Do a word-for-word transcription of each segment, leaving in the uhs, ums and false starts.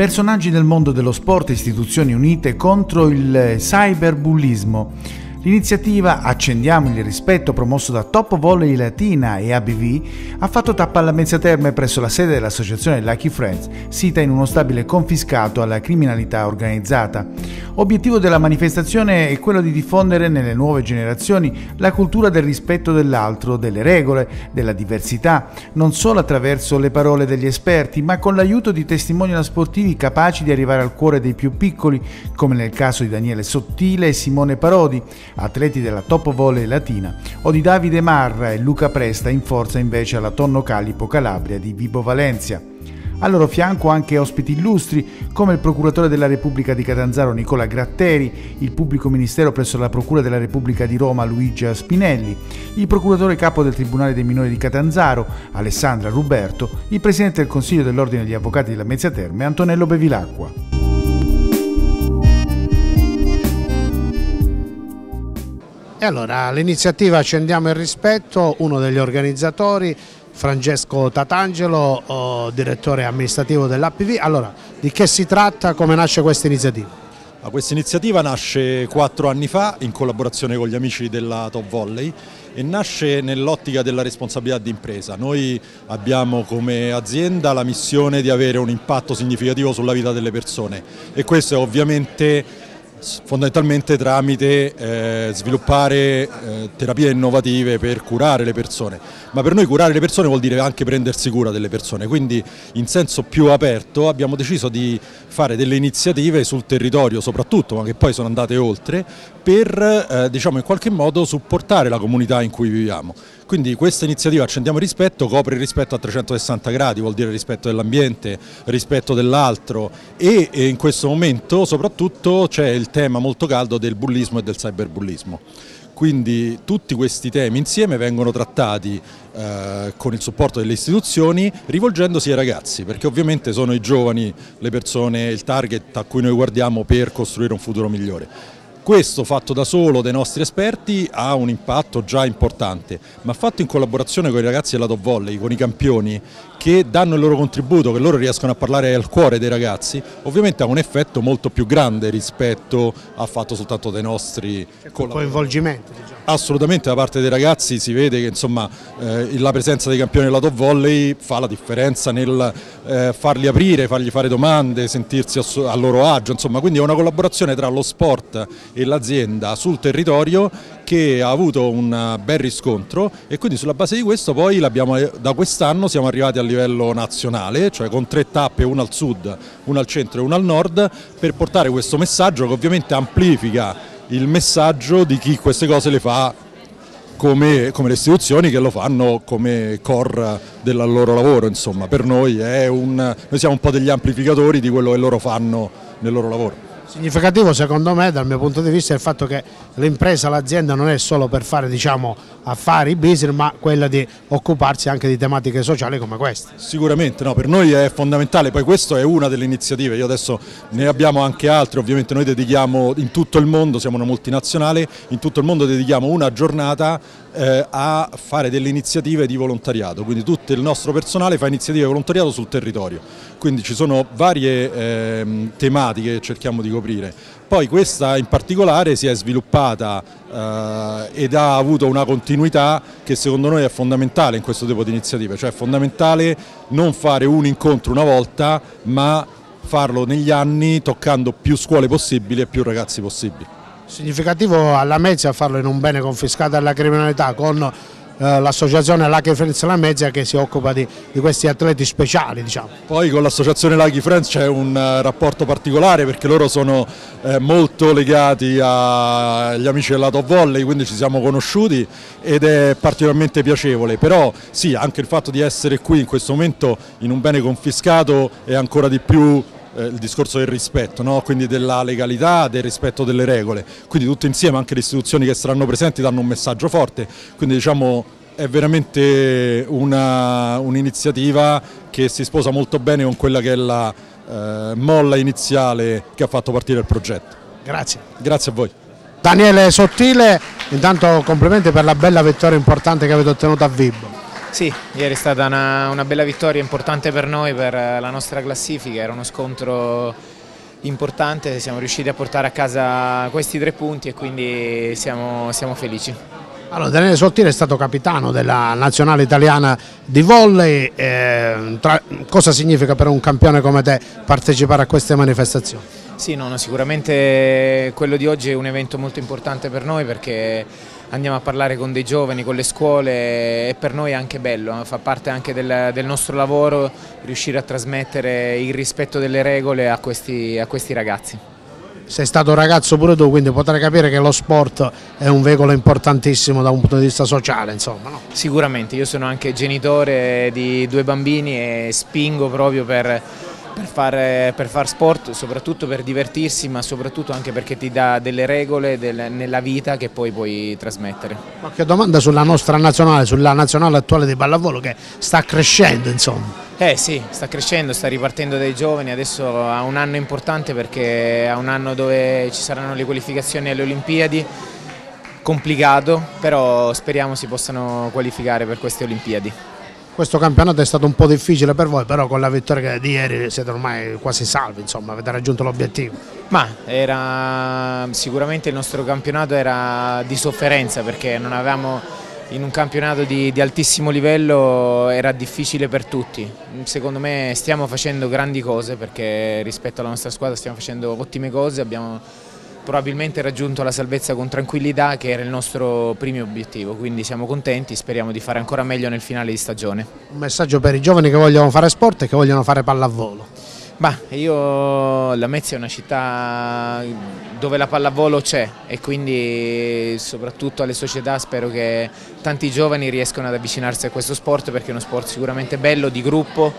Personaggi del mondo dello sport e istituzioni unite contro il cyberbullismo. L'iniziativa Accendiamo il rispetto, promosso da Top Volley Latina e A B V, ha fatto tappa alla Lamezia Terme presso la sede dell'associazione Lucky Friends, sita in uno stabile confiscato alla criminalità organizzata. Obiettivo della manifestazione è quello di diffondere nelle nuove generazioni la cultura del rispetto dell'altro, delle regole, della diversità, non solo attraverso le parole degli esperti, ma con l'aiuto di testimonial sportivi capaci di arrivare al cuore dei più piccoli, come nel caso di Daniele Sottile e Simone Parodi, atleti della Top Volley Latina, o di Davide Marra e Luca Presta, in forza invece alla Tonno Calipo Calabria di Vibo Valencia. Al loro fianco anche ospiti illustri come il procuratore della Repubblica di Catanzaro Nicola Gratteri, il pubblico ministero presso la Procura della Repubblica di Roma Luigi Spinelli, il procuratore capo del Tribunale dei Minori di Catanzaro Alessandra Ruberto, il presidente del Consiglio dell'Ordine degli Avvocati della Lamezia Terme Antonello Bevilacqua. E allora l'iniziativa Accendiamo il rispetto, uno degli organizzatori, Francesco Tatangelo, oh, direttore amministrativo dell'A P V. Allora, di che si tratta, come nasce questa iniziativa? Questa iniziativa nasce quattro anni fa in collaborazione con gli amici della Top Volley e nasce nell'ottica della responsabilità d'impresa. Noi abbiamo come azienda la missione di avere un impatto significativo sulla vita delle persone e questo è ovviamente fondamentalmente tramite eh, sviluppare eh, terapie innovative per curare le persone, ma per noi curare le persone vuol dire anche prendersi cura delle persone, quindi in senso più aperto abbiamo deciso di fare delle iniziative sul territorio soprattutto, ma che poi sono andate oltre, per eh, diciamo in qualche modo supportare la comunità in cui viviamo. Quindi questa iniziativa Accendiamo il rispetto copre il rispetto a trecentosessanta gradi, vuol dire rispetto dell'ambiente, rispetto dell'altro e, e in questo momento soprattutto c'è il tema molto caldo del bullismo e del cyberbullismo. Quindi tutti questi temi insieme vengono trattati eh, con il supporto delle istituzioni rivolgendosi ai ragazzi, perché ovviamente sono i giovani le persone, il target a cui noi guardiamo per costruire un futuro migliore. Questo fatto da solo dai nostri esperti ha un impatto già importante, ma fatto in collaborazione con i ragazzi della Top Volley, con i campioni che danno il loro contributo, che loro riescono a parlare al cuore dei ragazzi, ovviamente ha un effetto molto più grande rispetto al fatto soltanto dai nostri coinvolgimenti. Diciamo. Assolutamente da parte dei ragazzi si vede che insomma, eh, la presenza dei campioni della Top Volley fa la differenza nel eh, farli aprire, fargli fare domande, sentirsi a, a loro agio, insomma, quindi è una collaborazione tra lo sport e l'azienda sul territorio che ha avuto un bel riscontro e quindi sulla base di questo poi da quest'anno siamo arrivati a livello nazionale, cioè con tre tappe, una al sud, una al centro e una al nord, per portare questo messaggio che ovviamente amplifica il messaggio di chi queste cose le fa come, come le istituzioni che lo fanno come core del loro lavoro, insomma per noi, è un, noi siamo un po' degli amplificatori di quello che loro fanno nel loro lavoro. Significativo secondo me dal mio punto di vista è il fatto che l'impresa, l'azienda non è solo per fare diciamo, affari, business, ma quella di occuparsi anche di tematiche sociali come queste. Sicuramente, no, per noi è fondamentale, poi questa è una delle iniziative, io adesso ne abbiamo anche altre, ovviamente noi dedichiamo in tutto il mondo, siamo una multinazionale, in tutto il mondo dedichiamo una giornata eh, a fare delle iniziative di volontariato, quindi tutto il nostro personale fa iniziative di volontariato sul territorio, quindi ci sono varie eh, tematiche che cerchiamo di coprire. Poi questa in particolare si è sviluppata eh, ed ha avuto una continuità che secondo noi è fondamentale in questo tipo di iniziative, cioè è fondamentale non fare un incontro una volta ma farlo negli anni toccando più scuole possibili e più ragazzi possibili. Significativo alla Lamezia farlo in un bene confiscato alla criminalità con eh, l'associazione Lucky Friends Lamezia che si occupa di, di questi atleti speciali. Diciamo. Poi con l'associazione Lucky Friends c'è un uh, rapporto particolare perché loro sono eh, molto legati agli amici della Top Volley, quindi ci siamo conosciuti ed è particolarmente piacevole, però sì, anche il fatto di essere qui in questo momento in un bene confiscato è ancora di più Eh, il discorso del rispetto, no? Quindi della legalità, del rispetto delle regole, quindi tutte insieme anche le istituzioni che saranno presenti danno un messaggio forte, quindi diciamo è veramente un'iniziativa che si sposa molto bene con quella che è la eh, molla iniziale che ha fatto partire il progetto. Grazie. Grazie a voi. Daniele Sottile, intanto complimenti per la bella vittoria importante che avete ottenuto a Vibo. Sì, ieri è stata una, una bella vittoria importante per noi, per la nostra classifica, era uno scontro importante, siamo riusciti a portare a casa questi tre punti e quindi siamo, siamo felici. Allora, Daniele Sottile è stato capitano della nazionale italiana di volley, eh, tra, cosa significa per un campione come te partecipare a queste manifestazioni? Sì, no, no, sicuramente quello di oggi è un evento molto importante per noi perché andiamo a parlare con dei giovani, con le scuole e per noi è anche bello, fa parte anche del, del nostro lavoro riuscire a trasmettere il rispetto delle regole a questi, a questi ragazzi. Sei stato ragazzo pure tu, quindi potrai capire che lo sport è un veicolo importantissimo da un punto di vista sociale, insomma, no? Sicuramente, io sono anche genitore di due bambini e spingo proprio per, per, fare, per far sport, soprattutto per divertirsi, ma soprattutto anche perché ti dà delle regole del, nella vita che poi puoi trasmettere. Qualche domanda sulla nostra nazionale, sulla nazionale attuale di pallavolo che sta crescendo, insomma? Eh sì, sta crescendo, sta ripartendo dai giovani, adesso ha un anno importante perché ha un anno dove ci saranno le qualificazioni alle Olimpiadi, complicato, però speriamo si possano qualificare per queste Olimpiadi. Questo campionato è stato un po' difficile per voi, però con la vittoria di ieri siete ormai quasi salvi, insomma, avete raggiunto l'obiettivo. Ma era, sicuramente il nostro campionato era di sofferenza perché non avevamo... In un campionato di, di altissimo livello era difficile per tutti, secondo me stiamo facendo grandi cose perché rispetto alla nostra squadra stiamo facendo ottime cose, abbiamo probabilmente raggiunto la salvezza con tranquillità che era il nostro primo obiettivo, quindi siamo contenti, speriamo di fare ancora meglio nel finale di stagione. Un messaggio per i giovani che vogliono fare sport e che vogliono fare pallavolo. Bah, io, Lamezia è una città dove la pallavolo c'è e quindi soprattutto alle società spero che tanti giovani riescano ad avvicinarsi a questo sport perché è uno sport sicuramente bello, di gruppo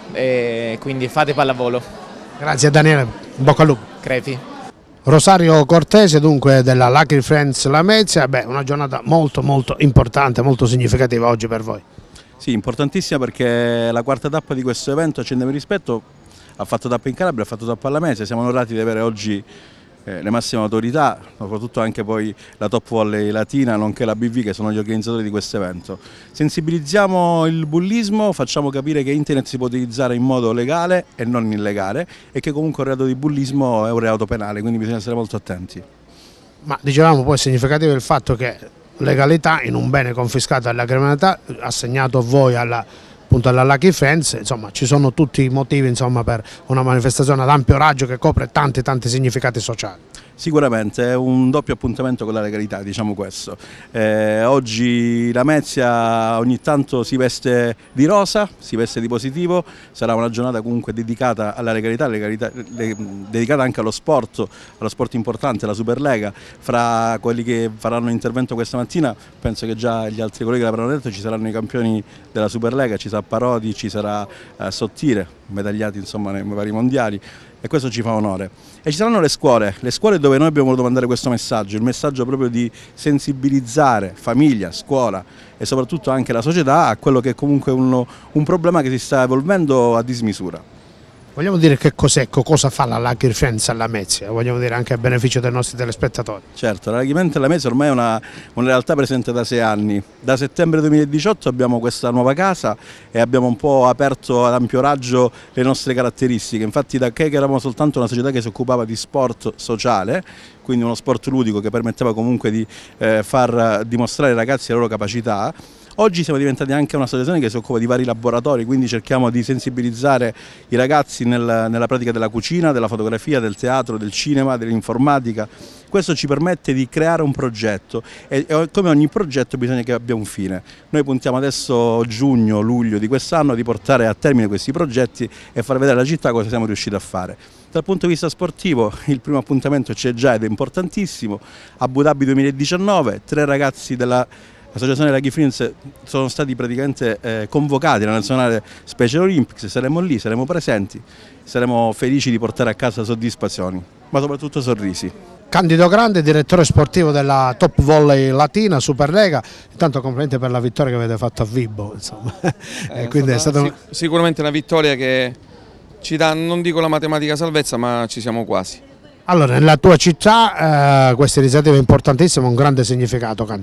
e quindi fate pallavolo. Grazie Daniele, bocca al lupo. Crepi. Rosario Cortese dunque della Lucky Friends Lamezia, beh, una giornata molto molto importante, molto significativa oggi per voi. Sì, importantissima perché la quarta tappa di questo evento, Accendiamo il rispetto, ha fatto tappa in Calabria, ha fatto tappa alla Lamezia, siamo onorati di avere oggi eh, le massime autorità, soprattutto anche poi la Top Volley Latina, nonché la B V che sono gli organizzatori di questo evento. Sensibilizziamo il bullismo, facciamo capire che internet si può utilizzare in modo legale e non illegale e che comunque il reato di bullismo è un reato penale, quindi bisogna essere molto attenti. Ma dicevamo poi è significativo il fatto che legalità in un bene confiscato alla criminalità, assegnato a voi alla appunto alla Lucky Friends, insomma ci sono tutti i motivi insomma, per una manifestazione ad ampio raggio che copre tanti tanti significati sociali. Sicuramente è un doppio appuntamento con la legalità, diciamo questo. Eh, oggi Lamezia ogni tanto si veste di rosa, si veste di positivo, sarà una giornata comunque dedicata alla legalità, legalità le, dedicata anche allo sport, allo sport importante, la Superlega. Fra quelli che faranno intervento questa mattina, penso che già gli altri colleghi l'avranno detto, ci saranno i campioni della Superlega, ci sarà Parodi, ci sarà eh, Sottile, medagliati insomma nei vari mondiali. E questo ci fa onore. E ci saranno le scuole, le scuole dove noi abbiamo voluto mandare questo messaggio, il messaggio proprio di sensibilizzare famiglia, scuola e soprattutto anche la società a quello che è comunque un, un problema che si sta evolvendo a dismisura. Vogliamo dire che cos'è, cosa fa la Lucky Friends a Lamezia, vogliamo dire anche a beneficio dei nostri telespettatori. Certo, la Lucky Friends a Lamezia ormai è una, una realtà presente da sei anni, da settembre duemiladiciotto abbiamo questa nuova casa e abbiamo un po' aperto ad ampio raggio le nostre caratteristiche, infatti da che eravamo soltanto una società che si occupava di sport sociale, quindi uno sport ludico che permetteva comunque di eh, far dimostrare ai ragazzi le loro capacità. Oggi siamo diventati anche una associazione che si occupa di vari laboratori, quindi cerchiamo di sensibilizzare i ragazzi nel, nella pratica della cucina, della fotografia, del teatro, del cinema, dell'informatica. Questo ci permette di creare un progetto e, e come ogni progetto bisogna che abbia un fine. Noi puntiamo adesso giugno, luglio di quest'anno di portare a termine questi progetti e far vedere alla città cosa siamo riusciti a fare. Dal punto di vista sportivo il primo appuntamento c'è già ed è importantissimo, Abu Dhabi duemiladiciannove, tre ragazzi della L'associazione Lucky Friends sono stati praticamente eh, convocati alla nazionale Special Olympics, saremo lì, saremo presenti, saremo felici di portare a casa soddisfazioni, ma soprattutto sorrisi. Candido Grande, direttore sportivo della Top Volley Latina, Superlega, intanto complimenti per la vittoria che avete fatto a Vibo. Insomma. Eh, quindi è stata è stato... sic sicuramente una vittoria che ci dà, non dico la matematica salvezza, ma ci siamo quasi. Allora, nella tua città eh, questa iniziativa è importantissima, ha un grande significato, Candido.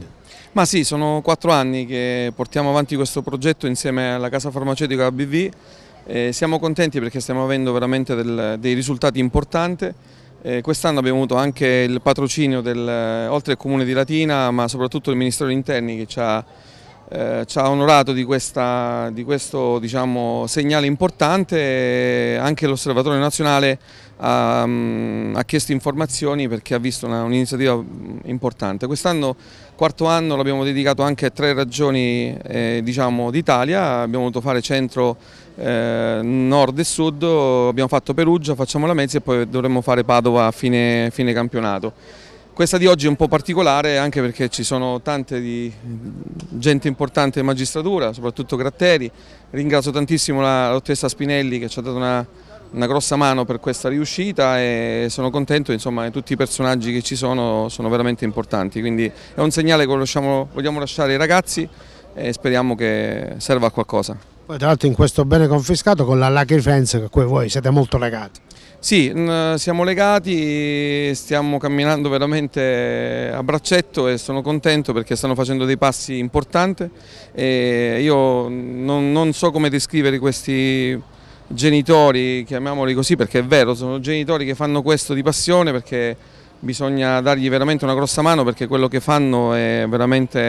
Ma sì, sono quattro anni che portiamo avanti questo progetto insieme alla casa farmaceutica A B V. Eh, siamo contenti perché stiamo avendo veramente del, dei risultati importanti. Eh, quest'anno abbiamo avuto anche il patrocinio del, oltre al Comune di Latina, ma soprattutto del Ministero degli Interni che ci ha, eh, ci ha onorato di, questa, di questo diciamo, segnale importante. Anche l'Osservatorio Nazionale ha, ha chiesto informazioni perché ha visto un'iniziativa importante. Quest'anno, quarto anno, l'abbiamo dedicato anche a tre regioni eh, diciamo, d'Italia. Abbiamo voluto fare centro, eh, nord e sud, abbiamo fatto Perugia, facciamo la Lamezia e poi dovremmo fare Padova a fine, fine campionato. Questa di oggi è un po' particolare anche perché ci sono tante di gente importante in magistratura, soprattutto Gratteri. Ringrazio tantissimo la dottoressa Spinelli che ci ha dato una, una grossa mano per questa riuscita e sono contento, insomma, tutti i personaggi che ci sono sono veramente importanti, quindi è un segnale che vogliamo, vogliamo lasciare ai ragazzi e speriamo che serva a qualcosa. Poi tra l'altro in questo bene confiscato con la Lucky Friends a cui voi siete molto legati. Sì, siamo legati, stiamo camminando veramente a braccetto e sono contento perché stanno facendo dei passi importanti e io non, non so come descrivere questi genitori, chiamiamoli così perché è vero, sono genitori che fanno questo di passione perché bisogna dargli veramente una grossa mano perché quello che fanno è veramente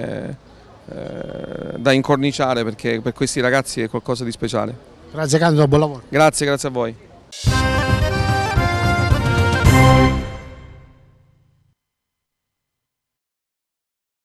eh, da incorniciare perché per questi ragazzi è qualcosa di speciale. Grazie Candido, buon lavoro. Grazie, grazie a voi.